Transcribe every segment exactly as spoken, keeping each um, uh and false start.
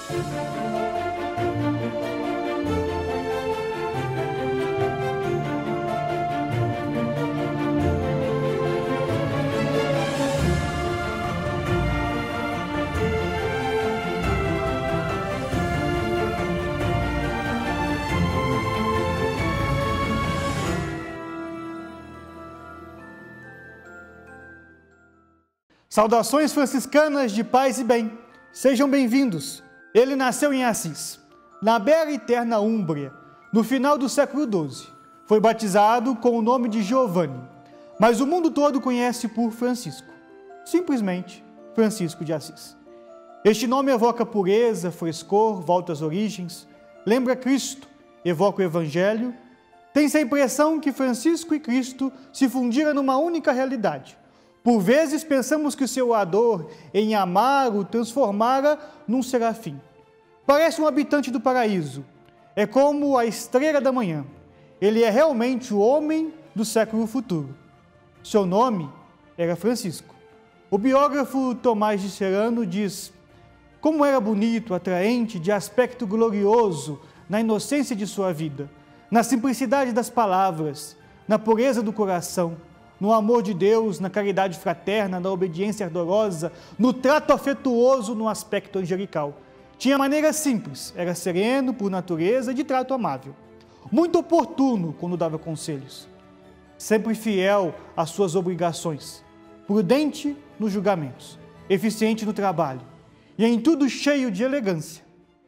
Saudações franciscanas de paz e bem, sejam bem-vindos. Ele nasceu em Assis, na bela e terna Úmbria, no final do século doze. Foi batizado com o nome de Giovanni, mas o mundo todo conhece por Francisco, simplesmente Francisco de Assis. Este nome evoca pureza, frescor, volta às origens, lembra Cristo, evoca o Evangelho. Tem-se a impressão que Francisco e Cristo se fundiram numa única realidade. Por vezes pensamos que o seu ardor em amar o transformara num serafim. Parece um habitante do paraíso. É como a estrela da manhã. Ele é realmente o homem do século futuro. Seu nome era Francisco. O biógrafo Tomás de Celano diz: como era bonito, atraente, de aspecto glorioso, na inocência de sua vida, na simplicidade das palavras, na pureza do coração, no amor de Deus, na caridade fraterna, na obediência ardorosa, no trato afetuoso, no aspecto angelical. Tinha maneira simples, era sereno por natureza e de trato amável. Muito oportuno quando dava conselhos. Sempre fiel às suas obrigações. Prudente nos julgamentos. Eficiente no trabalho. E em tudo cheio de elegância.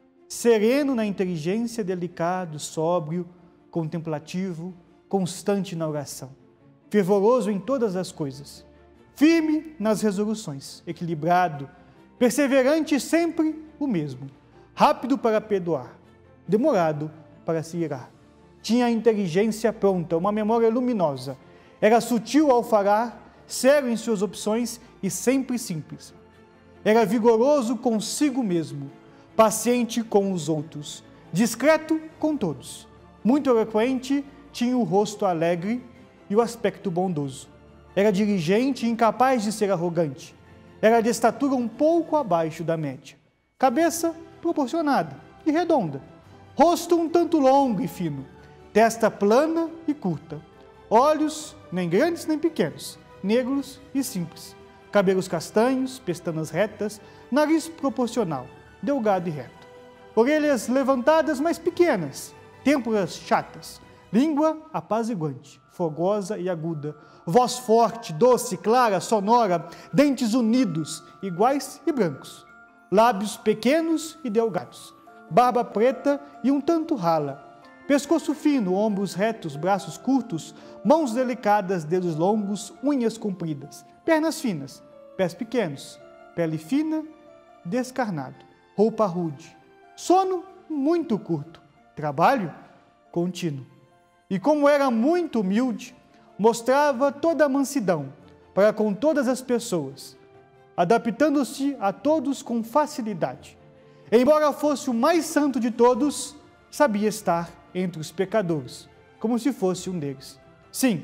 Sereno na inteligência, delicado, sóbrio, contemplativo, constante na oração. Fervoroso em todas as coisas, firme nas resoluções, equilibrado, perseverante sempre o mesmo, rápido para perdoar, demorado para se irar. Tinha a inteligência pronta, uma memória luminosa, era sutil ao falar, sério em suas opções e sempre simples. Era vigoroso consigo mesmo, paciente com os outros, discreto com todos, muito eloquente, tinha o rosto alegre e o aspecto bondoso. Era diligente e incapaz de ser arrogante. Era de estatura um pouco abaixo da média. Cabeça proporcionada e redonda. Rosto um tanto longo e fino. Testa plana e curta. Olhos nem grandes nem pequenos, negros e simples. Cabelos castanhos, pestanas retas, nariz proporcional, delgado e reto. Orelhas levantadas, mas pequenas. Têmporas chatas. Língua apaziguante, fogosa e aguda, voz forte, doce, clara, sonora, dentes unidos, iguais e brancos, lábios pequenos e delgados, barba preta e um tanto rala, pescoço fino, ombros retos, braços curtos, mãos delicadas, dedos longos, unhas compridas, pernas finas, pés pequenos, pele fina, descarnado, roupa rude, sono muito curto, trabalho contínuo. E como era muito humilde, mostrava toda a mansidão para com todas as pessoas, adaptando-se a todos com facilidade. Embora fosse o mais santo de todos, sabia estar entre os pecadores, como se fosse um deles. Sim,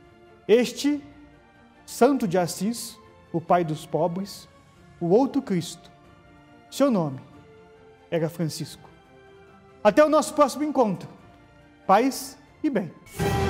este santo de Assis, o pai dos pobres, o outro Cristo, seu nome era Francisco. Até o nosso próximo encontro. Paz e bem.